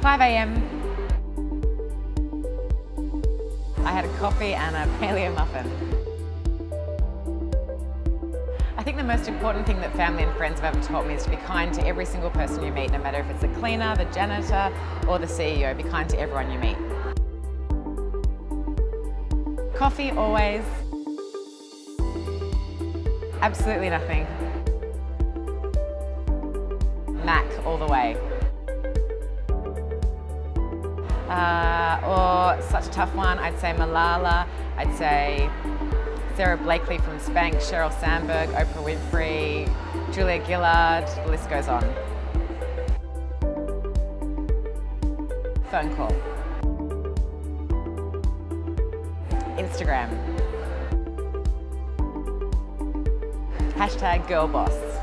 5 a.m. I had a coffee and a paleo muffin. I think the most important thing that family and friends have ever taught me is to be kind to every single person you meet, no matter if it's the cleaner, the janitor, or the CEO. Be kind to everyone you meet. Coffee, always. Absolutely nothing. Mac, all the way. Or such a tough one, I'd say Malala, I'd say Sarah Blakely from Spank, Sheryl Sandberg, Oprah Winfrey, Julia Gillard, the list goes on. Phone call. Instagram. #girlboss.